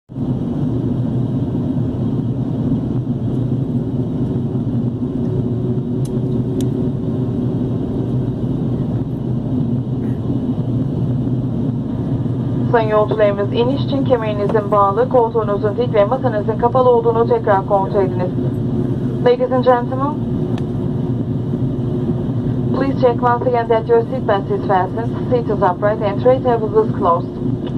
Sayın yolcularımız, iniş için kemerinizin bağlı, koltuğunuzun dik ve masanızın kapalı olduğunu tekrar kontrol ediniz. Ladies and gentlemen, please check once again that your seatbelt is fastened, seat is upright, and tray table is closed.